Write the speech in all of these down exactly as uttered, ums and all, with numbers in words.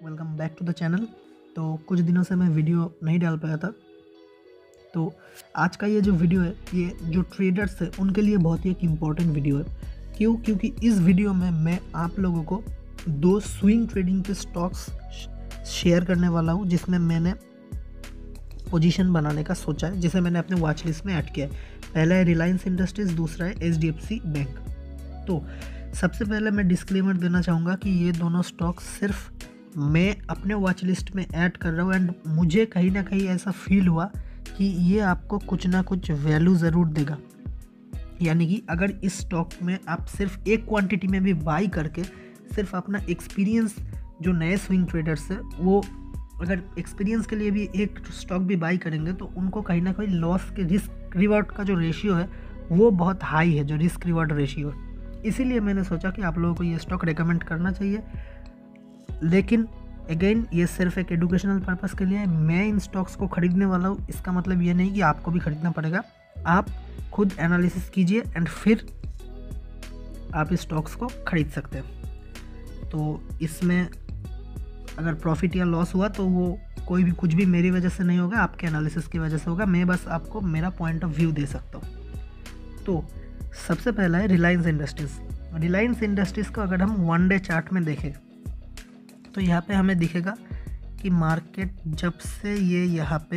Welcome back to the channel. तो कुछ दिनों से मैं वीडियो नहीं डाल पाया था, तो आज का ये जो वीडियो है ये जो ट्रेडर्स है उनके लिए बहुत ही एक इम्पॉर्टेंट वीडियो है। क्यों? क्योंकि इस वीडियो में मैं आप लोगों को दो स्विंग ट्रेडिंग के स्टॉक्स शेयर करने वाला हूँ जिसमें मैंने पोजीशन बनाने का सोचा है, जिसे मैंने अपने वॉच लिस्ट में ऐड किया है। पहला है रिलायंस इंडस्ट्रीज, दूसरा है H D F C bank. तो सबसे पहले मैं डिस्क्लेमर देना चाहूँगा कि ये दोनों स्टॉक सिर्फ मैं अपने वॉच लिस्ट में ऐड कर रहा हूँ एंड मुझे कहीं ना कहीं ऐसा फील हुआ कि ये आपको कुछ ना कुछ वैल्यू ज़रूर देगा। यानी कि अगर इस स्टॉक में आप सिर्फ एक क्वांटिटी में भी बाई करके सिर्फ अपना एक्सपीरियंस, जो नए स्विंग ट्रेडर्स है वो अगर एक्सपीरियंस के लिए भी एक स्टॉक भी बाई करेंगे तो उनको कहीं ना कहीं लॉस के रिस्क रिवॉर्ड का जो रेशियो है वो बहुत हाई है, जो रिस्क रिवॉर्ड रेशियो है। इसीलिए मैंने सोचा कि आप लोगों को ये स्टॉक रेकमेंड करना चाहिए। लेकिन अगेन ये सिर्फ एक एजुकेशनल पर्पस के लिए है। मैं इन स्टॉक्स को खरीदने वाला हूँ, इसका मतलब ये नहीं कि आपको भी खरीदना पड़ेगा। आप खुद एनालिसिस कीजिए एंड फिर आप इस स्टॉक्स को खरीद सकते हैं। तो इसमें अगर प्रॉफिट या लॉस हुआ तो वो कोई भी कुछ भी मेरी वजह से नहीं होगा, आपके एनालिसिस की वजह से होगा। मैं बस आपको मेरा पॉइंट ऑफ व्यू दे सकता हूँ। तो सबसे पहला है रिलायंस इंडस्ट्रीज़। रिलायंस इंडस्ट्रीज़ को अगर हम वन डे चार्ट में देखें तो यहाँ पे हमें दिखेगा कि मार्केट जब से ये यहाँ पे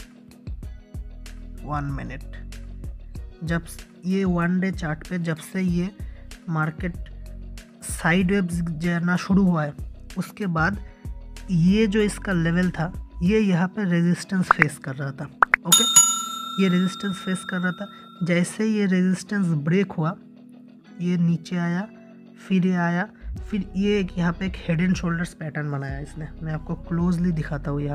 वन मिनट जब ये वन डे चार्ट पे जब से ये मार्केट साइडवेज जाना शुरू हुआ है, उसके बाद ये जो इसका लेवल था ये यहाँ पे रेजिस्टेंस फेस कर रहा था। ओके, ये रेजिस्टेंस फेस कर रहा था। जैसे ये रेजिस्टेंस ब्रेक हुआ, ये नीचे आया, फिर ये आया, फिर ये एक यहाँ पे एक हेड एंड शोल्डर्स पैटर्न बनाया इसने। मैं आपको क्लोजली दिखाता हूँ। यहाँ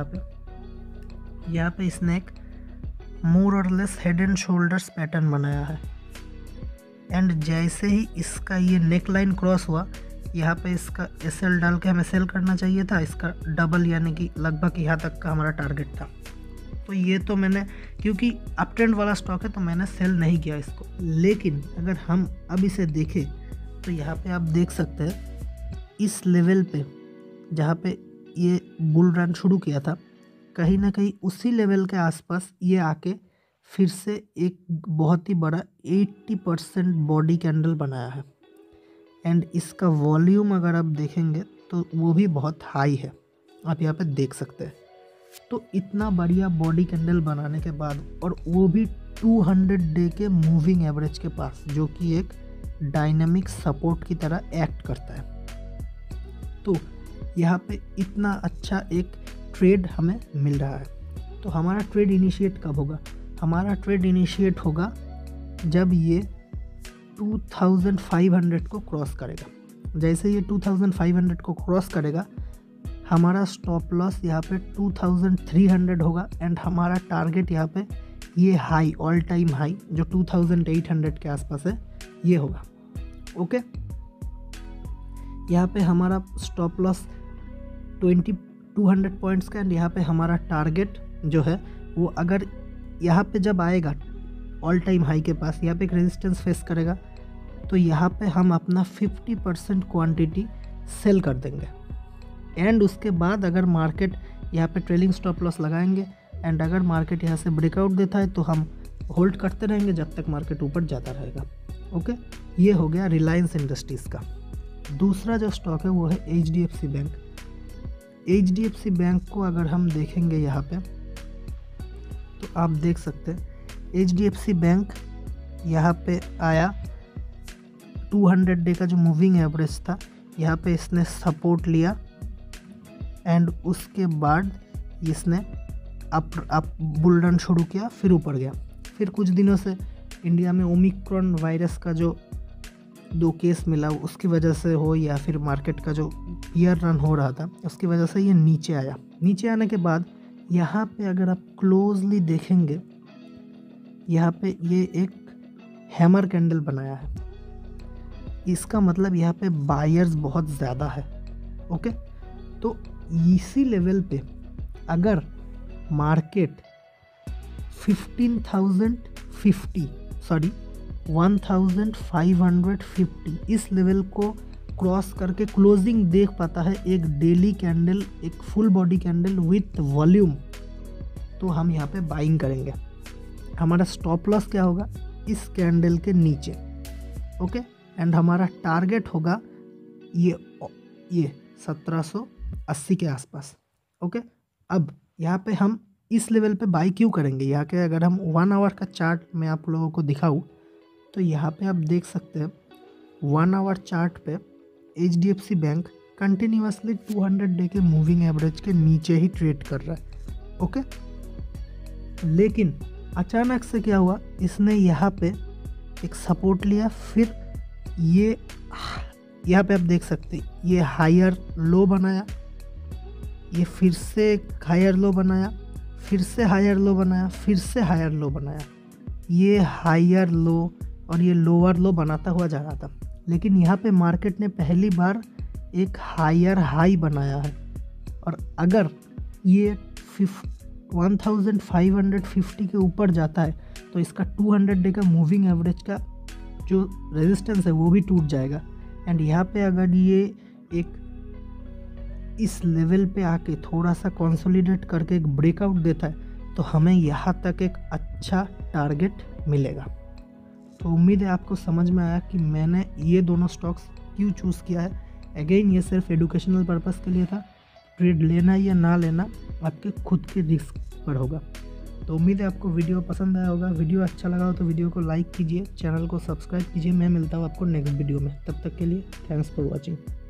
पे यहाँ पे इसने एक मोर और less head and shoulders pattern बनाया है एंड जैसे ही इसका ये नेक लाइन क्रॉस हुआ, यहाँ पे इसका एस एल डाल के हमें सेल करना चाहिए था। इसका डबल यानी कि लगभग यहाँ तक का हमारा टारगेट था। तो ये तो मैंने, क्योंकि अप ट्रेंड वाला स्टॉक है तो मैंने सेल नहीं किया इसको। लेकिन अगर हम अब इसे देखें तो यहाँ पे आप देख सकते हैं इस लेवल पे जहाँ पे ये बुल रन शुरू किया था, कहीं ना कहीं उसी लेवल के आसपास ये आके फिर से एक बहुत ही बड़ा अस्सी परसेंट बॉडी कैंडल बनाया है एंड इसका वॉल्यूम अगर आप देखेंगे तो वो भी बहुत हाई है, आप यहाँ पे देख सकते हैं। तो इतना बढ़िया बॉडी कैंडल बनाने के बाद, और वो भी दो सौ डे के मूविंग एवरेज के पास, जो कि एक डायनामिक सपोर्ट की तरह एक्ट करता है। तो यहाँ पे इतना अच्छा एक ट्रेड हमें मिल रहा है। तो हमारा ट्रेड इनिशिएट कब होगा? हमारा ट्रेड इनिशिएट होगा जब ये पच्चीस सौ को क्रॉस करेगा। जैसे ये पच्चीस सौ को क्रॉस करेगा, हमारा स्टॉप लॉस यहाँ पे तेईस सौ होगा एंड हमारा टारगेट यहाँ पे ये हाई, ऑल टाइम हाई जो अट्ठाईस सौ के आसपास है, ये होगा। ओके, यहाँ पे हमारा stop loss twenty two hundred points का एंड यहाँ पे हमारा टारगेट जो है वो अगर यहाँ पे जब आएगा ऑल टाइम हाई के पास, यहाँ पे एक रेजिस्टेंस फेस करेगा, तो यहाँ पे हम अपना पचास परसेंट क्वांटिटी सेल कर देंगे एंड उसके बाद अगर मार्केट यहाँ पे ट्रेलिंग स्टॉप लॉस लगाएंगे एंड अगर मार्केट यहाँ से ब्रेकआउट देता है तो हम होल्ड करते रहेंगे जब तक मार्केट ऊपर जाता रहेगा। ओके, ये हो गया रिलायंस इंडस्ट्रीज़ का। दूसरा जो स्टॉक है वो है H D F C bank. H D F C bank को अगर हम देखेंगे यहाँ पे तो आप देख सकते हैं H D F C bank यहाँ पे आया, दो सौ डे का जो मूविंग एवरेज था यहाँ पे इसने सपोर्ट लिया एंड उसके बाद इसने अप अप बुल रन शुरू किया, फिर ऊपर गया। फिर कुछ दिनों से इंडिया में ओमिक्रॉन वायरस का जो दो केस मिला, उसकी वजह से हो या फिर मार्केट का जो ईयर रन हो रहा था उसकी वजह से ये नीचे आया। नीचे आने के बाद यहाँ पे अगर आप क्लोजली देखेंगे, यहाँ पे ये एक हैमर कैंडल बनाया है। इसका मतलब यहाँ पे बायर्स बहुत ज़्यादा है। ओके, तो इसी लेवल पे अगर market fifteen thousand fifty sorry one thousand five hundred fifty इस लेवल को क्रॉस करके क्लोजिंग देख पाता है एक डेली कैंडल, एक full body candle with volume, तो हम यहाँ पे बाइंग करेंगे। हमारा स्टॉप लॉस क्या होगा, इस कैंडल के नीचे, ओके। एंड हमारा टारगेट होगा ये ये सत्रह सौ अस्सी के आसपास, ओके। अब यहाँ पे हम इस लेवल पे बाई क्यों करेंगे, यहाँ के अगर हम वन आवर का चार्ट में आप लोगों को दिखाऊँ तो यहाँ पे आप देख सकते हैं वन आवर चार्ट पे H D F C bank continuously two hundred day के मूविंग एवरेज के नीचे ही ट्रेड कर रहा है, ओके। लेकिन अचानक से क्या हुआ, इसने यहाँ पे एक सपोर्ट लिया, फिर ये यहाँ पे आप देख सकते हैं ये हायर लो बनाया, ये फिर से हायर लो बनाया, फिर से हायर लो बनाया, फिर से हायर लो बनाया, ये हायर लो और ये लोअर लो बनाता हुआ जा रहा था। लेकिन यहाँ पे मार्केट ने पहली बार एक हायर हाई बनाया है, और अगर ये one thousand five hundred fifty के ऊपर जाता है तो इसका टू हंड्रेड डे का मूविंग एवरेज का जो रेजिस्टेंस है वो भी टूट जाएगा। एंड यहाँ पे अगर ये एक इस लेवल पे आके थोड़ा सा कंसोलिडेट करके एक ब्रेकआउट देता है तो हमें यहाँ तक एक अच्छा टारगेट मिलेगा। तो उम्मीद है आपको समझ में आया कि मैंने ये दोनों स्टॉक्स क्यों चूज़ किया है। अगेन ये सिर्फ एडुकेशनल पर्पस के लिए था, ट्रेड लेना या ना लेना आपके खुद के रिस्क पर होगा। तो उम्मीद है आपको वीडियो पसंद आया होगा। वीडियो अच्छा लगा हो तो वीडियो को लाइक कीजिए, चैनल को सब्सक्राइब कीजिए। मैं मिलता हूँ आपको नेक्स्ट वीडियो में, तब तक के लिए थैंक्स फॉर वॉचिंग।